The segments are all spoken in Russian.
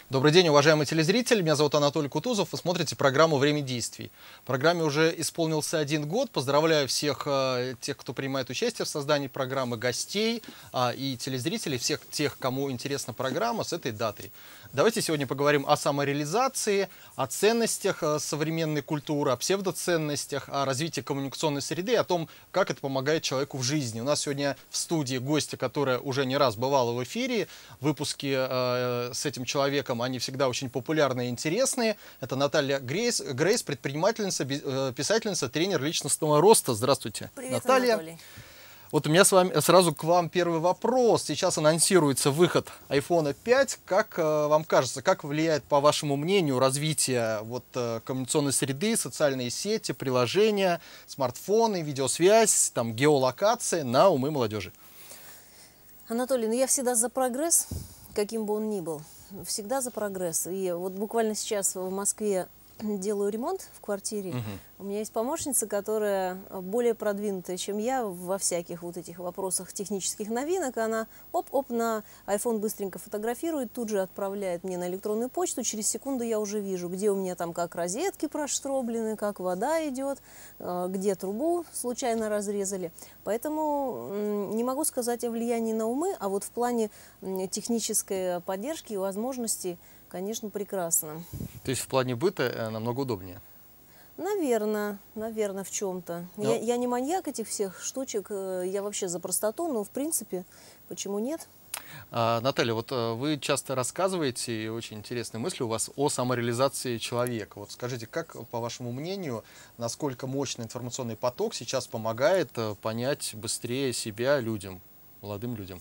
Добрый день, уважаемый телезритель. Меня зовут Анатолий Кутузов. Вы смотрите программу «Время действий». Программе уже исполнился 1 год. Поздравляю всех тех, кто принимает участие в создании программы, гостей и телезрителей, всех тех, кому интересна программа, с этой датой. Давайте сегодня поговорим о самореализации, о ценностях современной культуры, о псевдоценностях, о развитии коммуникационной среды, о том, как это помогает человеку в жизни. У нас сегодня в студии гостья, которая уже не раз бывала в эфире. Выпуски с этим человеком, они всегда очень популярные и интересные. Это Наталья Грейс, предпринимательница, писательница, тренер личностного роста. Здравствуйте, Привет, Наталья. Анатолий. Вот у меня сразу к вам первый вопрос. Сейчас анонсируется выход iPhone 5. Как вам кажется, как влияет, по вашему мнению, развитие коммуникационной среды, социальные сети, приложения, смартфоны, видеосвязь, геолокация на умы молодежи? Анатолий, я всегда за прогресс, каким бы он ни был. Всегда за прогресс. И вот буквально сейчас в Москве делаю ремонт в квартире. У меня есть помощница, которая более продвинутая, чем я во всяких вот этих вопросах технических новинок. Она оп-оп на iPhone быстренько фотографирует, тут же отправляет мне на электронную почту. Через секунду я уже вижу, где у меня там как розетки проштроблены, как вода идет, где трубу случайно разрезали. Поэтому не могу сказать о влиянии на умы, а вот в плане технической поддержки и возможностей, конечно, прекрасно. То есть в плане быта намного удобнее? Наверное, в чем-то. Я не маньяк этих всех штучек, я вообще за простоту, но в принципе, почему нет? Наталья, вы часто рассказываете, и очень интересные мысли у вас о самореализации человека. Скажите, как, по вашему мнению, насколько мощный информационный поток сейчас помогает понять быстрее себя людям, молодым людям?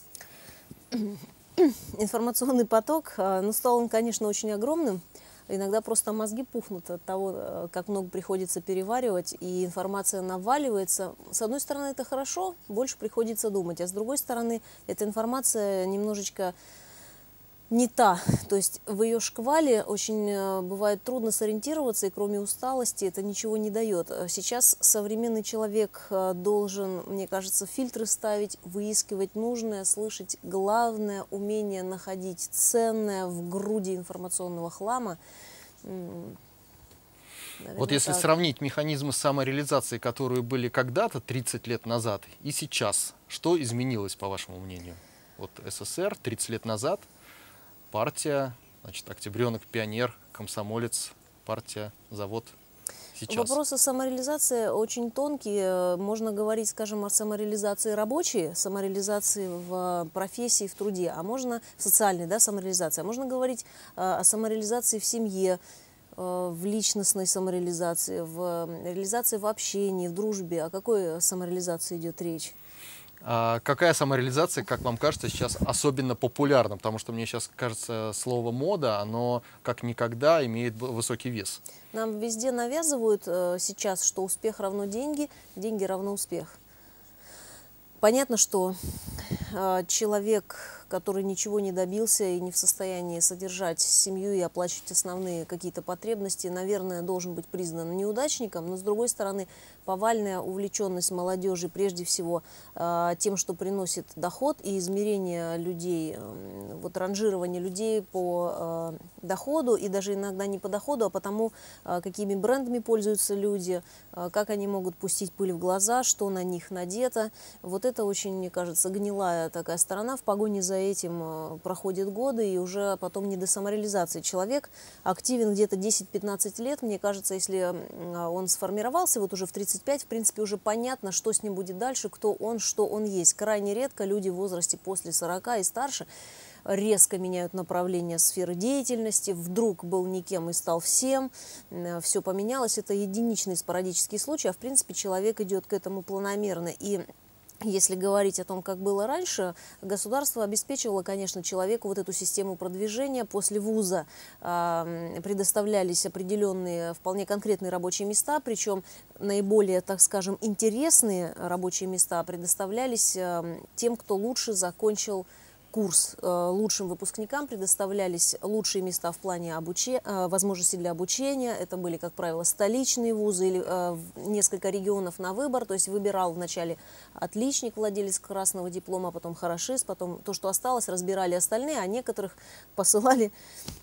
Информационный поток, стал он, конечно, очень огромным. Иногда просто мозги пухнут от того, как много приходится переваривать, и информация наваливается. С одной стороны, это хорошо, больше приходится думать, а с другой стороны, эта информация немножечко не та. То есть в ее шквале очень бывает трудно сориентироваться, и кроме усталости это ничего не дает. Сейчас современный человек должен, мне кажется, фильтры ставить, выискивать нужное, слышать главное, умение находить ценное в груди информационного хлама. Вот если сравнить механизмы самореализации, которые были когда-то, 30 лет назад, и сейчас, что изменилось, по вашему мнению? СССР 30 лет назад, партия, октябренок, пионер, комсомолец, партия, завод. Сейчас. Вопросы самореализации очень тонкие. Можно говорить, скажем, о самореализации рабочей, самореализации в профессии, в труде, а можно социальной, самореализации. А можно говорить о самореализации в семье, в личностной самореализации, в реализации в общении, в дружбе. О какой самореализации идет речь? Какая самореализация, как вам кажется, сейчас особенно популярна? Потому что мне сейчас кажется, слово «мода», оно как никогда имеет высокий вес. Нам везде навязывают сейчас, что успех равно деньги, деньги равно успех. Понятно, что человек, который ничего не добился и не в состоянии содержать семью и оплачивать основные какие-то потребности, наверное, должен быть признан неудачником. Но, с другой стороны, повальная увлеченность молодежи прежде всего тем, что приносит доход, и измерение людей, ранжирование людей по доходу, и даже иногда не по доходу, а по тому, какими брендами пользуются люди, как они могут пустить пыль в глаза, что на них надето. Это очень, мне кажется, гнилая такая сторона. В погоне за этим проходят годы, и уже потом не до самореализации. Человек активен где-то 10-15 лет. Мне кажется, если он сформировался уже в 35, в принципе, уже понятно, что с ним будет дальше, кто он, что он есть. Крайне редко люди в возрасте после 40 и старше резко меняют направление сферы деятельности, вдруг был никем и стал всем, все поменялось. Это единичный спорадический случай, а в принципе человек идет к этому планомерно. И если говорить о том, как было раньше, государство обеспечивало, конечно, человеку эту систему продвижения. После вуза предоставлялись определенные, вполне конкретные рабочие места, причем наиболее, так скажем, интересные рабочие места предоставлялись тем, кто лучше закончил курс. Лучшим выпускникам предоставлялись лучшие места в плане возможностей для обучения. Это были, как правило, столичные вузы или несколько регионов на выбор. То есть выбирал вначале отличник, владелец красного диплома, потом хорошист, потом то, что осталось, разбирали остальные, а некоторых посылали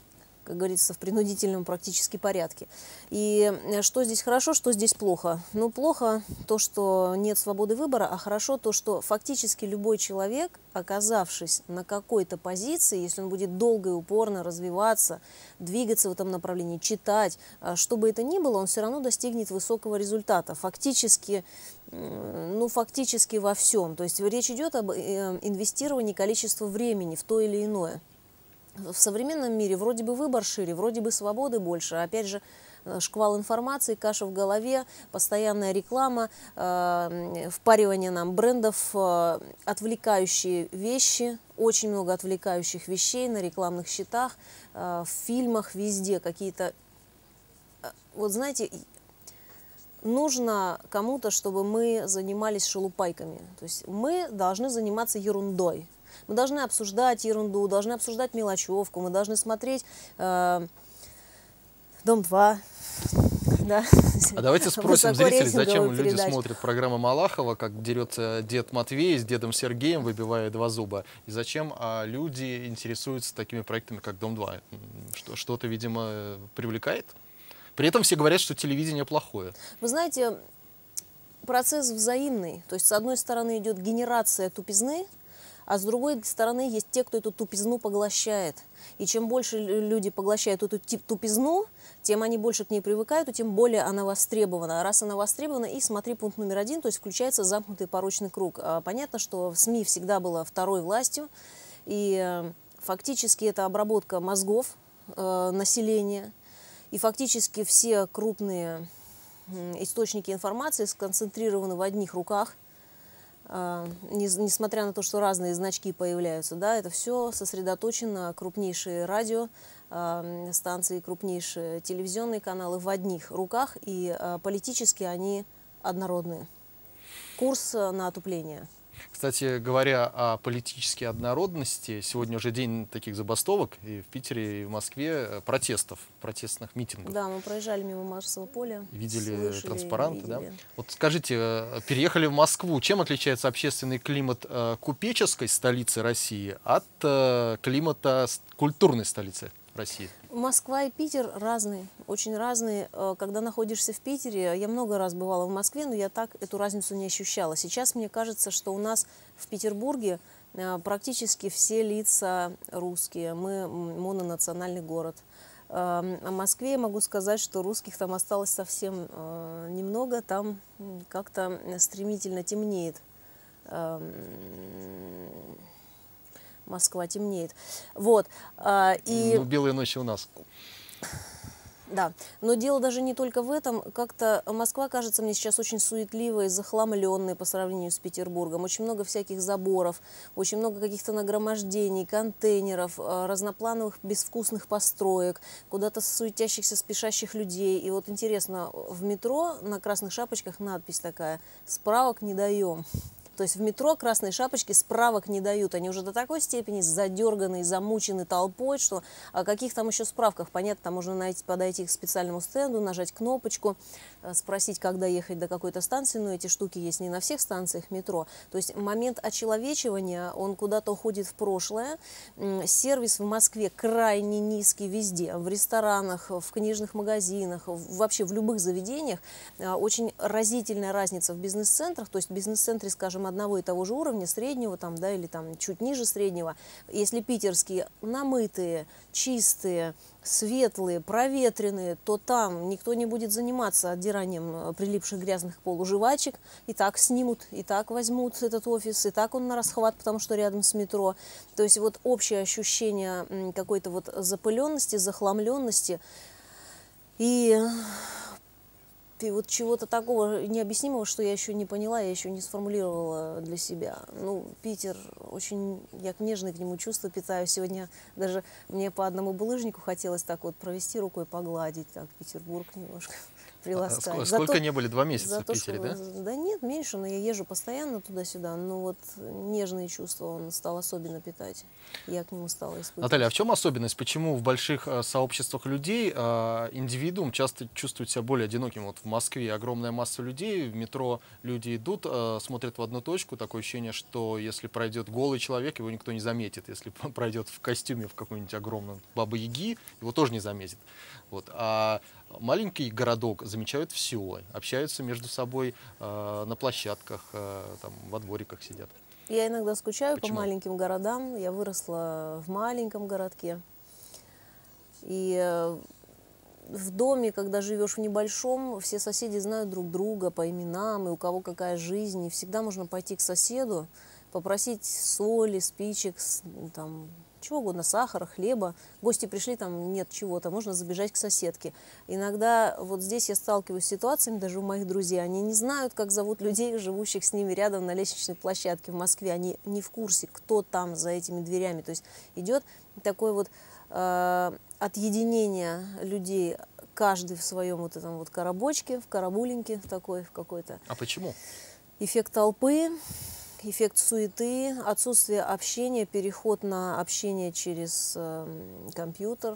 как говорится, в принудительном практически порядке. И что здесь хорошо, что здесь плохо? Ну, плохо то, что нет свободы выбора, а хорошо то, что фактически любой человек, оказавшись на какой-то позиции, если он будет долго и упорно развиваться, двигаться в этом направлении, читать, что бы это ни было, он все равно достигнет высокого результата. Фактически, ну, фактически во всем. То есть речь идет об инвестировании количества времени в то или иное. В современном мире вроде бы выбор шире, вроде бы свободы больше. Опять же, шквал информации, каша в голове, постоянная реклама, впаривание нам брендов, отвлекающие вещи, очень много отвлекающих вещей на рекламных счетах, в фильмах, везде какие-то... Вот знаете, нужно кому-то, чтобы мы занимались шелупайками. То есть мы должны заниматься ерундой. Мы должны обсуждать ерунду, должны обсуждать мелочевку, мы должны смотреть «Дом-2». Да. А давайте спросим зрителей, зачем люди смотрят программу Малахова, как дерется дед Матвей с дедом Сергеем, выбивая два зуба, и зачем люди интересуются такими проектами, как «Дом-2». Что-то, видимо, привлекает? При этом все говорят, что телевидение плохое. Вы знаете, процесс взаимный. То есть, с одной стороны, идет генерация тупизны, а с другой стороны, есть те, кто эту тупизну поглощает. И чем больше люди поглощают эту тупизну, тем они больше к ней привыкают, и тем более она востребована. А раз она востребована, и смотри пункт номер 1, то есть включается замкнутый порочный круг. Понятно, что СМИ всегда была второй властью, и фактически это обработка мозгов населения. И фактически все крупные источники информации сконцентрированы в одних руках. Несмотря на то, что разные значки появляются, да, это все сосредоточено, крупнейшие радиостанции, крупнейшие телевизионные каналы в одних руках, и политически они однородные. Курс на отупление. Кстати говоря о политической однородности, сегодня уже день таких забастовок и в Питере, и в Москве, протестных митингов. Да, мы проезжали мимо Марсового поля. Видели транспаранты, да? Вот скажите, переехали в Москву, чем отличается общественный климат купеческой столицы России от климата культурной столицы России? Москва и Питер разные, очень разные. Когда находишься в Питере, я много раз бывала в Москве, но я так эту разницу не ощущала. Сейчас мне кажется, что у нас в Петербурге практически все лица русские. Мы мононациональный город. О Москве я могу сказать, что русских там осталось совсем немного. Там как-то стремительно темнеет. Москва темнеет. Вот. Ну, белые ночи у нас. Да, но дело даже не только в этом. Как-то Москва кажется мне сейчас очень суетливой, захламленной по сравнению с Петербургом. Очень много всяких заборов, очень много каких-то нагромождений, контейнеров, разноплановых безвкусных построек, куда-то суетящихся, спешащих людей. И вот интересно, в метро на красных шапочках надпись такая: «Справок не даем». То есть в метро красные шапочки справок не дают. Они уже до такой степени задерганы, замучены толпой, что о каких там еще справках. Понятно, там можно подойти к специальному стенду, нажать кнопочку, спросить, когда ехать до какой-то станции. Но эти штуки есть не на всех станциях метро. То есть момент очеловечивания, он куда-то уходит в прошлое. Сервис в Москве крайне низкий везде. В ресторанах, в книжных магазинах, вообще в любых заведениях. Очень разительная разница в бизнес-центрах. То есть в бизнес-центре, скажем, одного и того же уровня, среднего там, да, или там чуть ниже среднего. Если питерские намытые, чистые, светлые, проветренные, то там никто не будет заниматься отдиранием прилипших грязных к полу жвачек. И так снимут, и так возьмут этот офис, и так он на расхват, потому что рядом с метро. То есть вот общее ощущение какой-то вот запыленности, захламленности и вот чего-то такого необъяснимого, что я еще не поняла, я еще не сформулировала для себя. Ну, Питер, очень, я нежные к нему чувства питаю. Сегодня даже мне по одному булыжнику хотелось так вот провести рукой, погладить, так, Петербург немножко. приласкать. Сколько не были? 2 месяца за в то, Питере, что, да? да нет, меньше, но я езжу постоянно туда-сюда. Но вот нежные чувства он стал особенно питать. Я к нему стала испытывать. Наталья, а в чем особенность? Почему в больших сообществах людей индивидуум часто чувствует себя более одиноким? Вот в Москве огромная масса людей, в метро люди идут, смотрят в одну точку, такое ощущение, что если пройдет голый человек, его никто не заметит. Если пройдет в костюме в какой-нибудь огромном Бабы-Яги, его тоже не заметит. Вот. А маленький городок замечают все, общаются между собой на площадках, там, во двориках сидят. Я иногда скучаю Почему? по маленьким городам. Я выросла в маленьком городке. И в доме, когда живешь в небольшом, все соседи знают друг друга по именам, и у кого какая жизнь. И всегда можно пойти к соседу, попросить соли, спичек, там, чего угодно, сахара, хлеба. Гости пришли, там нет чего-то, можно забежать к соседке. Иногда вот здесь я сталкиваюсь с ситуациями, даже у моих друзей, они не знают, как зовут людей, живущих с ними рядом на лестничной площадке в Москве. Они не в курсе, кто там за этими дверями. То есть идет такой вот отъединение людей, каждый в своем вот этом вот коробочке, в карабулинке такой, в какой-то. А почему? Эффект толпы, эффект суеты, отсутствие общения, переход на общение через компьютер.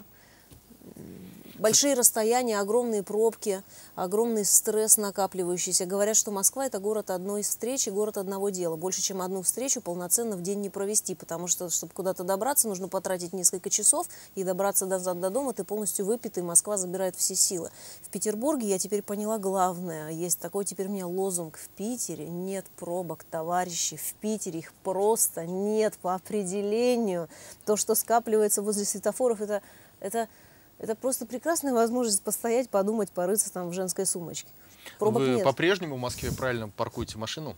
Большие расстояния, огромные пробки, огромный стресс накапливающийся. Говорят, что Москва – это город одной встречи, город одного дела. Больше, чем одну встречу полноценно в день не провести, потому что, чтобы куда-то добраться, нужно потратить несколько часов, и добраться назад до дома ты полностью выпитый, Москва забирает все силы. В Петербурге я теперь поняла главное. Есть такой теперь у меня лозунг: в Питере нет пробок, товарищи, в Питере их просто нет по определению. То, что скапливается возле светофоров, это просто прекрасная возможность постоять, подумать, порыться там в женской сумочке. Пробок Вы нет. по-прежнему в Москве правильно паркуете машину?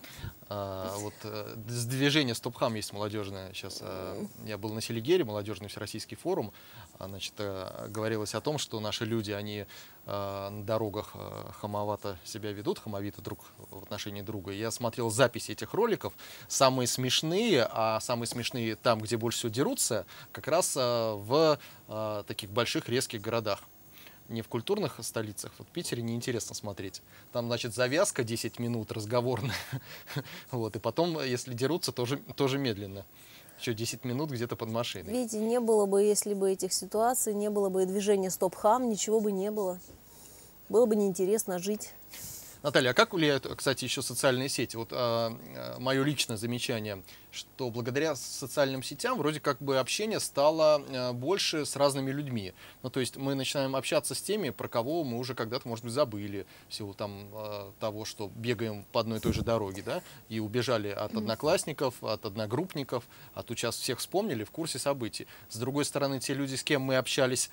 С движения Стопхам есть молодежное. Сейчас я был на Селигере, молодежный всероссийский форум. Значит, говорилось о том, что наши люди, они на дорогах хамовато себя ведут, хамовито друг в отношении друга. Я смотрел записи этих роликов. Самые смешные там, где больше всего дерутся, как раз в таких больших резких городах. Не в культурных столицах. Вот в Питере неинтересно смотреть. Там, значит, завязка 10 минут разговорная. Вот. И потом, если дерутся, тоже медленно. Еще 10 минут где-то под машиной. Видите, не было бы, если бы этих ситуаций, не было бы и движения Стоп-Хам, ничего бы не было. Было бы неинтересно жить. Наталья, а как влияют, кстати, еще социальные сети? Вот мое личное замечание, что благодаря социальным сетям вроде как бы общение стало больше с разными людьми. Ну, то есть мы начинаем общаться с теми, про кого мы уже когда-то, может быть, забыли, в силу там того, что бегаем по одной и той же дороге, да, и убежали от одноклассников, от одногруппников, а тут сейчас всех вспомнили в курсе событий. С другой стороны, те люди, с кем мы общались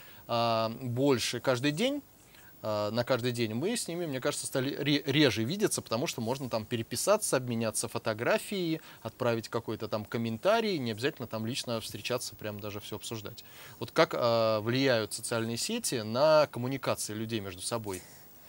больше каждый день, на каждый день, мы с ними, мне кажется, стали реже видеться, потому что можно там переписаться, обменяться фотографией, отправить какой-то там комментарий, не обязательно там лично встречаться, прям даже все обсуждать. Вот как влияют социальные сети на коммуникации людей между собой?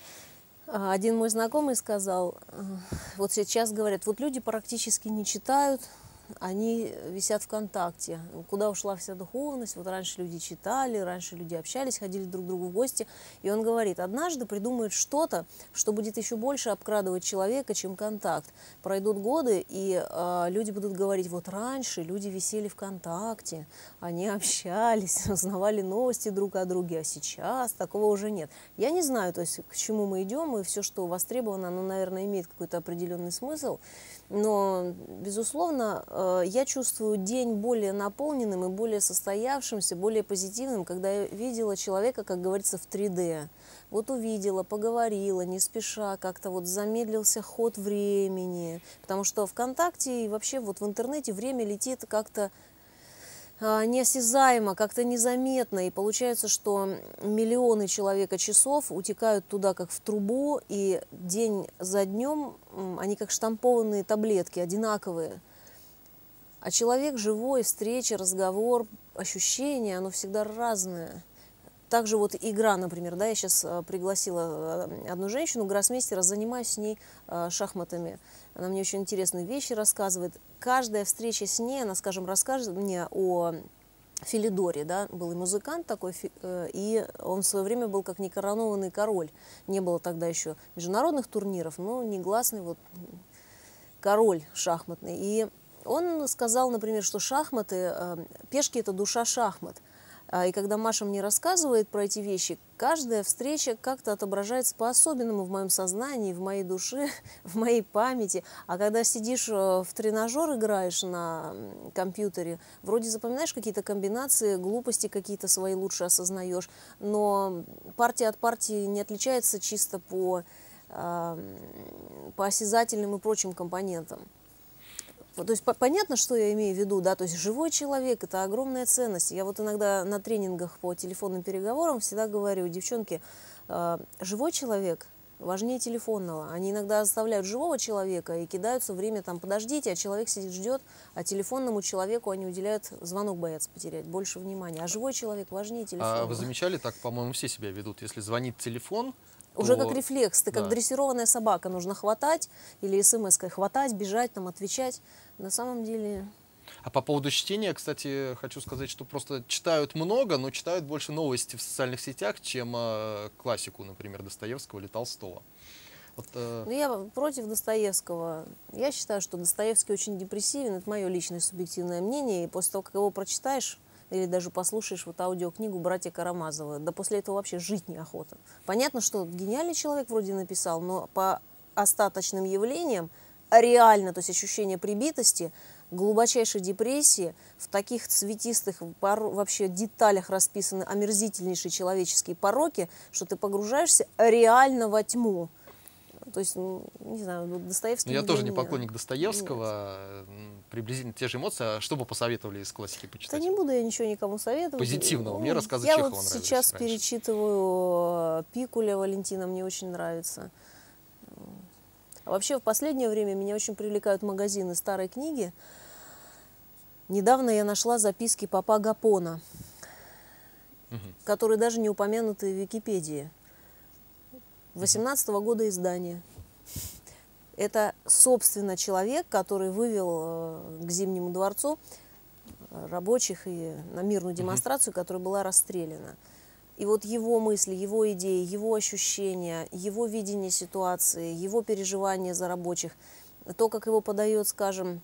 Один мой знакомый сказал, вот сейчас говорят, вот люди практически не читают, они висят ВКонтакте. Куда ушла вся духовность? Вот раньше люди читали, раньше люди общались, ходили друг к другу в гости. И он говорит, однажды придумают что-то, что будет еще больше обкрадывать человека, чем контакт. Пройдут годы, и люди будут говорить, вот раньше люди висели ВКонтакте, они общались, узнавали новости друг о друге, а сейчас такого уже нет. Я не знаю, то есть, к чему мы идем, и все, что востребовано, оно, наверное, имеет какой-то определенный смысл. Но, безусловно, я чувствую день более наполненным и более состоявшимся, более позитивным, когда я видела человека, как говорится, в 3D. Вот увидела, поговорила, не спеша, как-то вот замедлился ход времени. Потому что ВКонтакте и вообще вот в интернете время летит как-то неосязаемо, как-то незаметно. И получается, что миллионы человека часов утекают туда, как в трубу, и день за днем они как штампованные таблетки, одинаковые. А человек живой, встреча, разговор, ощущения, оно всегда разное. Также вот игра, например, да, я сейчас пригласила одну женщину, гроссмейстера, занимаюсь с ней шахматами. Она мне очень интересные вещи рассказывает. Каждая встреча с ней, она, скажем, расскажет мне о Филидори, да, был и музыкант такой, и он в свое время был как некоронованный король. Не было тогда еще международных турниров, но негласный вот король шахматный. И он сказал, например, что шахматы, пешки – это душа шахмат. И когда Маша мне рассказывает про эти вещи, каждая встреча как-то отображается по-особенному в моем сознании, в моей душе, в моей памяти. А когда сидишь в тренажер, играешь на компьютере, вроде запоминаешь какие-то комбинации, глупости какие-то свои лучше осознаешь, но партия от партии не отличается чисто по осязательным и прочим компонентам. То есть понятно, что я имею в виду, да, то есть живой человек – это огромная ценность. Я вот иногда на тренингах по телефонным переговорам всегда говорю: девчонки, живой человек важнее телефонного. Они иногда оставляют живого человека и кидаются время там: подождите, а человек сидит, ждет, а телефонному человеку они уделяют, звонок боятся потерять, больше внимания. А живой человек важнее телефонного. А вы замечали, так, по-моему, все себя ведут? Если звонит телефон, уже то... как рефлекс, ты как дрессированная собака, нужно хватать или смс-кой хватать, бежать, там, отвечать. На самом деле... А по поводу чтения, кстати, хочу сказать, что просто читают много, но читают больше новости в социальных сетях, чем классику, например, Достоевского или Толстого. Вот, Ну, я против Достоевского. Я считаю, что Достоевский очень депрессивен, это мое личное субъективное мнение, и после того, как его прочитаешь, или даже послушаешь вот аудиокнигу «Братья Карамазовы», да после этого вообще жить неохота. Понятно, что гениальный человек вроде написал, но по остаточным явлениям реально, то есть ощущение прибитости, глубочайшей депрессии, в таких цветистых вообще деталях расписаны омерзительнейшие человеческие пороки, что ты погружаешься реально во тьму. То есть, не знаю, Достоевский... Я тоже не поклонник Достоевского, приблизительно те же эмоции. А что бы посоветовали из классики почитать? Да не буду я ничего никому советовать. Позитивного. Мне рассказы я Чехова вот нравились сейчас раньше. перечитываю Пикуля Валентина, мне очень нравится. А вообще в последнее время меня очень привлекают магазины старой книги. Недавно я нашла записки папа Гапона, которые даже не упомянуты в Википедии. 18-го года издания. Это, собственно, человек, который вывел к Зимнему дворцу рабочих и на мирную демонстрацию, которая была расстреляна. И вот его мысли, его идеи, его ощущения, его видение ситуации, его переживания за рабочих, то, как его подает, скажем,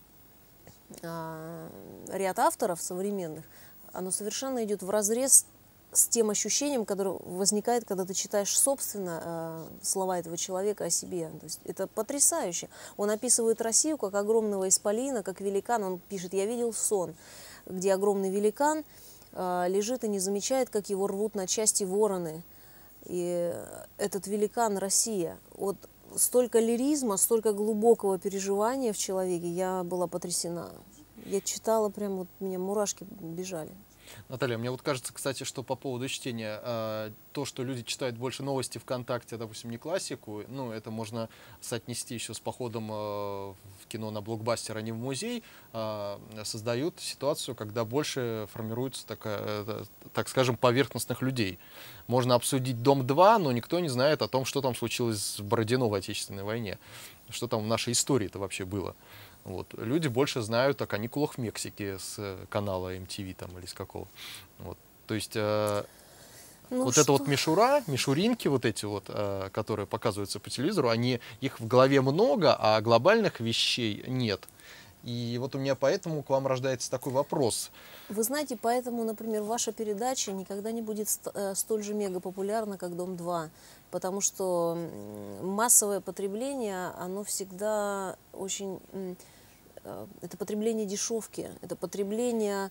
ряд авторов современных, оно совершенно идет вразрез с тем ощущением, которое возникает, когда ты читаешь собственно слова этого человека о себе. То есть это потрясающе. Он описывает Россию как огромного исполина, как великан. Он пишет: «Я видел сон, где огромный великан лежит и не замечает, как его рвут на части вороны. И этот великан — Россия». Вот столько лиризма, столько глубокого переживания в человеке. Я была потрясена. Я читала, прям вот меня мурашки бежали. Наталья, мне вот кажется, кстати, что по поводу чтения, то, что люди читают больше новости ВКонтакте, допустим, не классику, ну, это можно соотнести еще с походом в кино на блокбастер, а не в музей, создают ситуацию, когда больше формируется такая, так скажем, поверхностных людей. Можно обсудить «Дом-2», но никто не знает о том, что там случилось в Бородино в Отечественной войне, что там в нашей истории-то вообще было. Вот. Люди больше знают о каникулах в Мексике с канала MTV там, или с какого. Вот. То есть вот эта вот мишура, мишуринки вот эти вот, которые показываются по телевизору, их в голове много, а глобальных вещей нет. И вот у меня поэтому к вам рождается такой вопрос. Вы знаете, поэтому, например, ваша передача никогда не будет столь же мегапопулярна, как «Дом-2», потому что массовое потребление, оно всегда очень... Это потребление дешевки, это потребление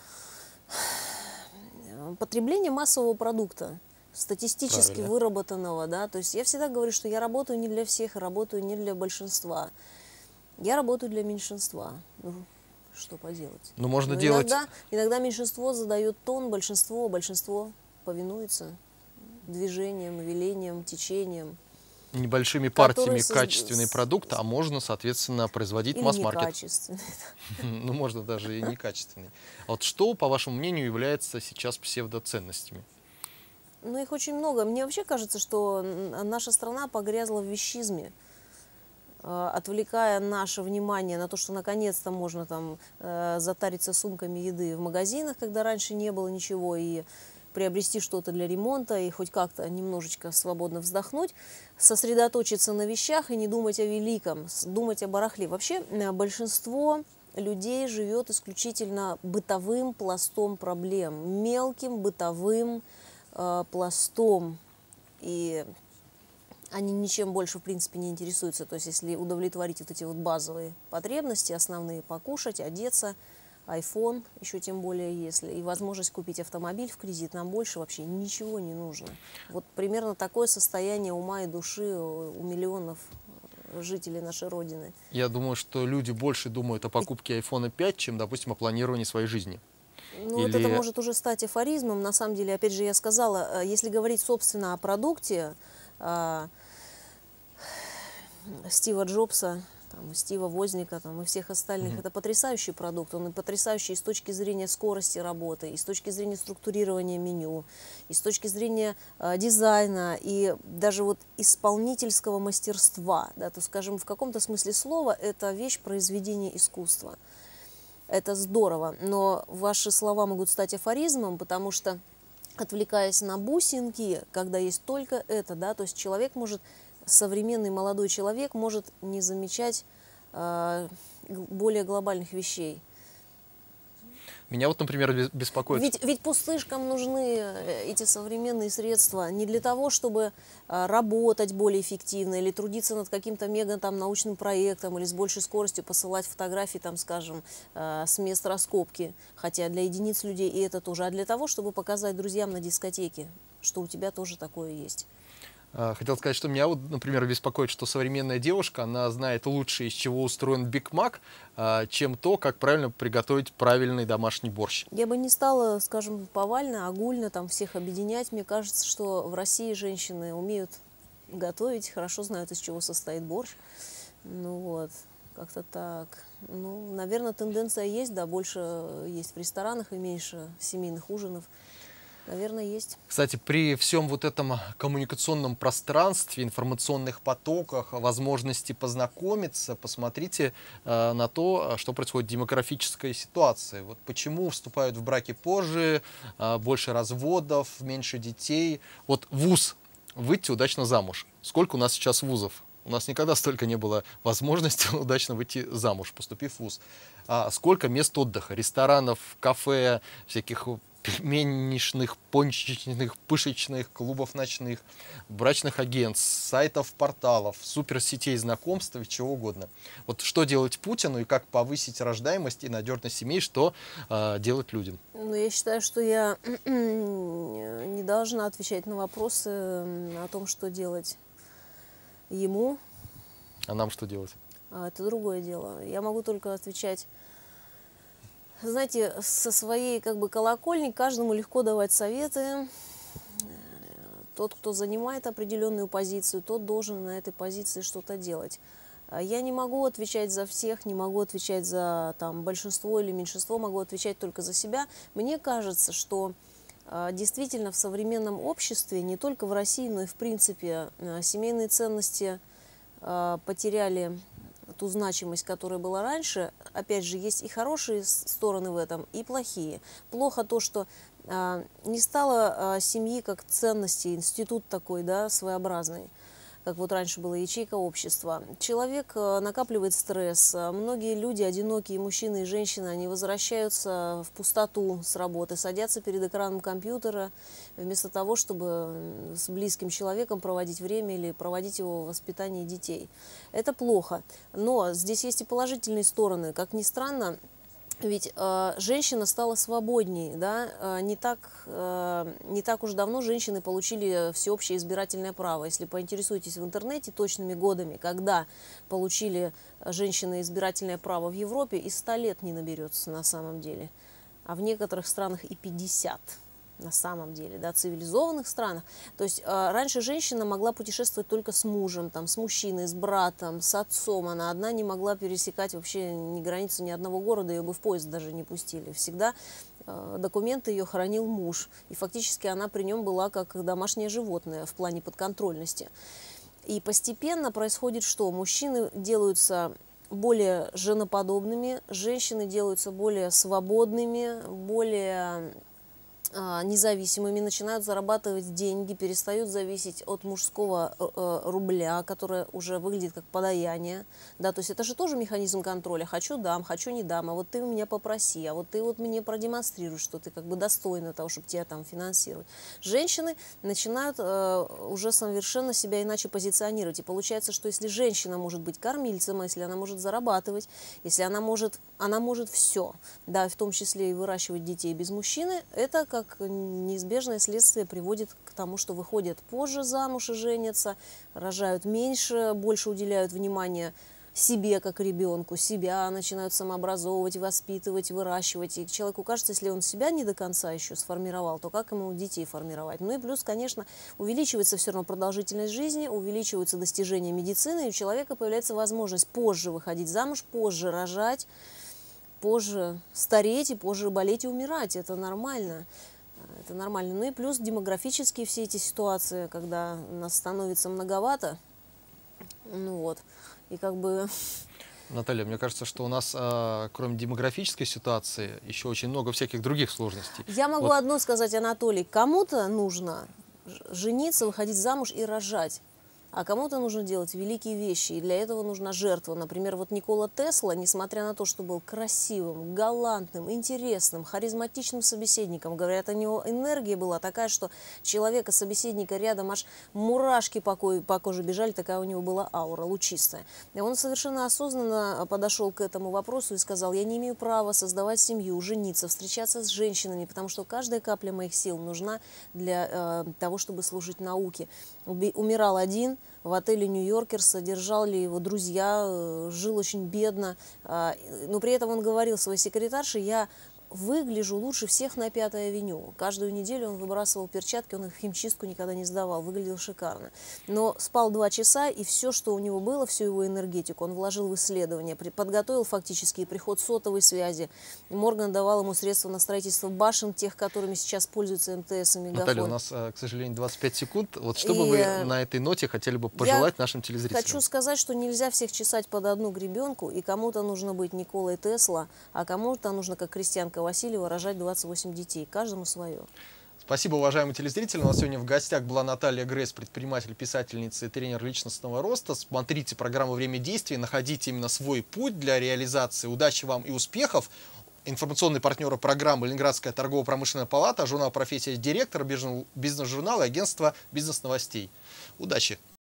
массового продукта, статистически выработанного. Да? То есть я всегда говорю, что я работаю не для всех, работаю не для большинства. Я работаю для меньшинства. Ну, что поделать? Ну, можно делать... Иногда меньшинство задает тон, большинство повинуется движениям, велениям, течениям. Небольшими партиями качественный продукт, а можно, соответственно, производить масс-маркет. Некачественный. Ну, можно даже и некачественный. А вот что, по вашему мнению, является сейчас псевдоценностями? Ну, их очень много. Мне вообще кажется, что наша страна погрязла в вещизме. отвлекая наше внимание на то, что наконец-то можно там затариться сумками еды в магазинах, когда раньше не было ничего, и приобрести что-то для ремонта, и хоть как-то немножечко свободно вздохнуть, сосредоточиться на вещах и не думать о великом, думать о барахле. Вообще большинство людей живет исключительно бытовым пластом проблем, мелким бытовым пластом, и они ничем больше, в принципе, не интересуются. То есть, если удовлетворить вот эти вот базовые потребности, основные, покушать, одеться, iPhone, еще тем более, если, и возможность купить автомобиль в кредит, нам больше вообще ничего не нужно. Вот примерно такое состояние ума и души у миллионов жителей нашей Родины. Я думаю, что люди больше думают о покупке iPhone 5, чем, допустим, о планировании своей жизни. Ну, вот это может уже стать афоризмом. На самом деле, опять же, я сказала, если говорить, собственно, о продукте Стива Джобса, там, Стива Возника там, и всех остальных, это потрясающий продукт. Он и потрясающий и с точки зрения скорости работы, и с точки зрения структурирования меню, и с точки зрения дизайна, и даже вот исполнительского мастерства. Да, то, скажем, в каком-то смысле слова это вещь произведения искусства. Это здорово, но ваши слова могут стать афоризмом, потому что, отвлекаясь на бусинки, когда есть только это, да, то есть человек может, современный молодой человек может не замечать более глобальных вещей. Меня вот, например, беспокоит... Ведь пустышкам нужны эти современные средства не для того, чтобы работать более эффективно или трудиться над каким-то мега там научным проектом или с большей скоростью посылать фотографии, там, скажем, с мест раскопки, хотя для единиц людей и это тоже, а для того, чтобы показать друзьям на дискотеке, что у тебя тоже такое есть. Хотел сказать, что меня, вот, например, беспокоит, что современная девушка, она знает лучше, из чего устроен Биг Мак, чем то, как правильно приготовить правильный домашний борщ. Я бы не стала, скажем, повально, огульно там всех объединять. Мне кажется, что в России женщины умеют готовить, хорошо знают, из чего состоит борщ. Ну вот, как-то так. Ну, наверное, тенденция есть, да, больше есть в ресторанах и меньше семейных ужинов. Наверное, есть. Кстати, при всем вот этом коммуникационном пространстве, информационных потоках, возможности познакомиться, посмотрите на то, что происходит в демографической ситуации. Вот почему вступают в браки позже, больше разводов, меньше детей. Вот вуз, выйти удачно замуж. Сколько у нас сейчас вузов? У нас никогда столько не было возможности удачно выйти замуж, поступив в вуз. Сколько мест отдыха, ресторанов, кафе, всяких пельменишных, пончичных, пышечных, клубов ночных, брачных агентств, сайтов, порталов, суперсетей знакомств и чего угодно. Вот что делать Путину и как повысить рождаемость и надежность семей, что делать людям? Ну, я считаю, что я не должна отвечать на вопросы о том, что делать ему. А нам что делать? Это другое дело. Я могу только отвечать. Знаете, со своей как бы колокольни каждому легко давать советы. Тот, кто занимает определенную позицию, тот должен на этой позиции что-то делать. Я не могу отвечать за всех, не могу отвечать за там, большинство или меньшинство, могу отвечать только за себя. Мне кажется, что действительно в современном обществе, не только в России, но и в принципе, семейные ценности потеряли ту значимость, которая была раньше. Опять же, есть и хорошие стороны в этом, и плохие. Плохо то, что не стало семьи как ценности, институт такой, да, своеобразный, как вот раньше была ячейка общества. Человек накапливает стресс. Многие люди, одинокие мужчины и женщины, они возвращаются в пустоту с работы, садятся перед экраном компьютера, вместо того, чтобы с близким человеком проводить время или проводить его в воспитании детей. Это плохо. Но здесь есть и положительные стороны. Как ни странно, ведь женщина стала свободней, да? Не так уж давно женщины получили всеобщее избирательное право. Если поинтересуетесь в интернете точными годами, когда получили женщины избирательное право в Европе, и 100 лет не наберется на самом деле. А в некоторых странах и 50. На самом деле, да, цивилизованных странах. То есть раньше женщина могла путешествовать только с мужем, там, с мужчиной, с братом, с отцом. Она одна не могла пересекать вообще ни границу ни одного города, ее бы в поезд даже не пустили. Всегда документы ее хранил муж. И фактически она при нем была как домашнее животное в плане подконтрольности. И постепенно происходит что? Мужчины делаются более женоподобными, женщины делаются более свободными, более независимыми, начинают зарабатывать деньги, перестают зависеть от мужского рубля, которое уже выглядит как подаяние. Да, то есть это же тоже механизм контроля. Хочу дам, хочу не дам, а вот ты у меня попроси, а вот ты вот мне продемонстрируй, что ты как бы достойна того, чтобы тебя там финансировать. Женщины начинают уже совершенно себя иначе позиционировать. И получается, что если женщина может быть кормильцем, если она может зарабатывать, если она может все, да, в том числе и выращивать детей без мужчины, это как неизбежное следствие приводит к тому, что выходят позже замуж и женятся, рожают меньше, больше уделяют внимания себе как ребенку, себя начинают самообразовывать, воспитывать, выращивать. И человеку кажется, если он себя не до конца еще сформировал, то как ему детей формировать? Ну и плюс, конечно, увеличивается все равно продолжительность жизни, увеличиваются достижения медицины, и у человека появляется возможность позже выходить замуж, позже рожать, позже стареть и позже болеть и умирать. Это нормально. Это нормально. Ну и плюс демографические все эти ситуации, когда нас становится многовато. Ну вот. И как бы... Наталья, мне кажется, что у нас, кроме демографической ситуации, еще очень много всяких других сложностей. Я могу Вот. одно сказать, Анатолий. Кому-то нужно жениться, выходить замуж и рожать. А кому-то нужно делать великие вещи, и для этого нужна жертва. Например, вот Никола Тесла, несмотря на то, что был красивым, галантным, интересным, харизматичным собеседником, говорят, у него энергия была такая, что человека, собеседника рядом аж мурашки по коже бежали, такая у него была аура лучистая. И он совершенно осознанно подошел к этому вопросу и сказал: я не имею права создавать семью, жениться, встречаться с женщинами, потому что каждая капля моих сил нужна для того, чтобы служить науке. Умирал один, в отеле «Нью-Йоркер», содержали его друзья, жил очень бедно. Но при этом он говорил своей секретарше: я выгляжу лучше всех на Пятой авеню. Каждую неделю он выбрасывал перчатки, он их в химчистку никогда не сдавал, выглядел шикарно. Но спал 2 часа, и все, что у него было, всю его энергетику, он вложил в исследование, подготовил фактически приход сотовой связи. Морган давал ему средства на строительство башен, тех, которыми сейчас пользуются МТС и Мегафон. Наталья, у нас, к сожалению, 25 секунд. Вот что бы вы на этой ноте хотели бы пожелать нашим телезрителям? Хочу сказать, что нельзя всех чесать под одну гребенку, и кому-то нужно быть Николой Тесла, а кому-то нужно, как крестьянка Васильева, рожать 28 детей. Каждому свое. Спасибо, уважаемые телезрители. У нас сегодня в гостях была Наталья Гресс, предприниматель, писательница и тренер личностного роста. Смотрите программу «Время действий», находите именно свой путь для реализации. Удачи вам и успехов. Информационные партнеры программы Ленинградская торгово-промышленная палата, журнал «Профессия директора», бизнес-журнал и агентство бизнес-новостей. Удачи!